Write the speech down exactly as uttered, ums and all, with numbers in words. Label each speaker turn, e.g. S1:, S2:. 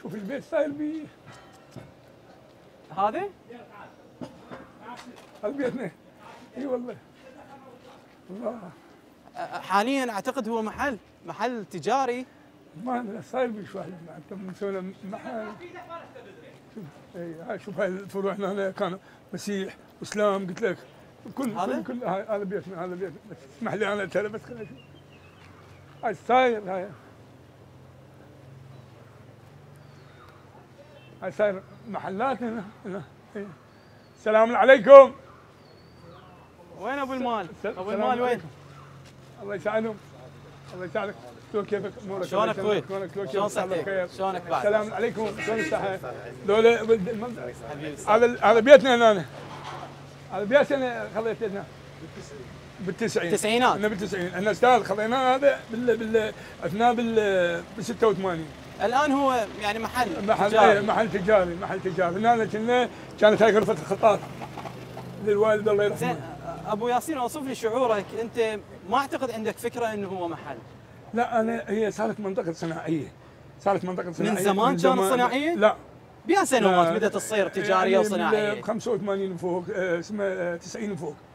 S1: شوف البيت صاير بي.
S2: هذا؟
S1: هذا بيتنا. اي والله. الله.
S2: حاليا اعتقد هو محل محل تجاري.
S1: ما أدري، صاير بي شوي انت مسوي له محل. شوف اي هاي شوف هاي الفروع هنا كانوا مسيح واسلام قلت لك. كل
S2: هذا؟
S1: كل كل هاي هذا بيتنا هذا بيتنا بس اسمح لي انا ترى بس خليني اشوف. هاي صاير هاي. هاي صاير محلات هنا هنا. إيه. السلام عليكم.
S2: وين ابو المال؟
S1: السلام
S2: ابو المال وين؟
S1: عليكم. الله يساعدهم. الله يساعدك. شلون كيفك؟ امورك؟
S2: شلونك اخوي؟
S1: شلونك؟
S2: شلون صحتك؟ شلونك بعد؟
S1: السلام عليكم. شلون الصحة؟ لولا ولد المنطقة.
S2: حبيبي
S1: هذا هذا بيتنا هنا. هذا بيتنا خليت هنا. بالتسعين.
S2: التسعينات.
S1: احنا بالتسعين، احنا استاذ خليناه هذا بال بال اثناء بال بال ستة وثمانين.
S2: الان هو يعني محل
S1: محل
S2: تجاري.
S1: ايه محل تجاري، محل تجاري، هنا كنا كانت هاي غرفة الخطاط للوالد الله
S2: زين
S1: يرحمه.
S2: ابو ياسين اوصف لي شعورك، انت ما اعتقد عندك فكره انه هو محل.
S1: لا انا هي صارت منطقة صناعية. صارت منطقة صناعية.
S2: من زمان كانت صناعية؟
S1: لا.
S2: بها سنوات بدات تصير تجاريه
S1: يعني
S2: وصناعيه.
S1: خمسة وثمانين فوق، آه، اسمه آه، تسعين فوق.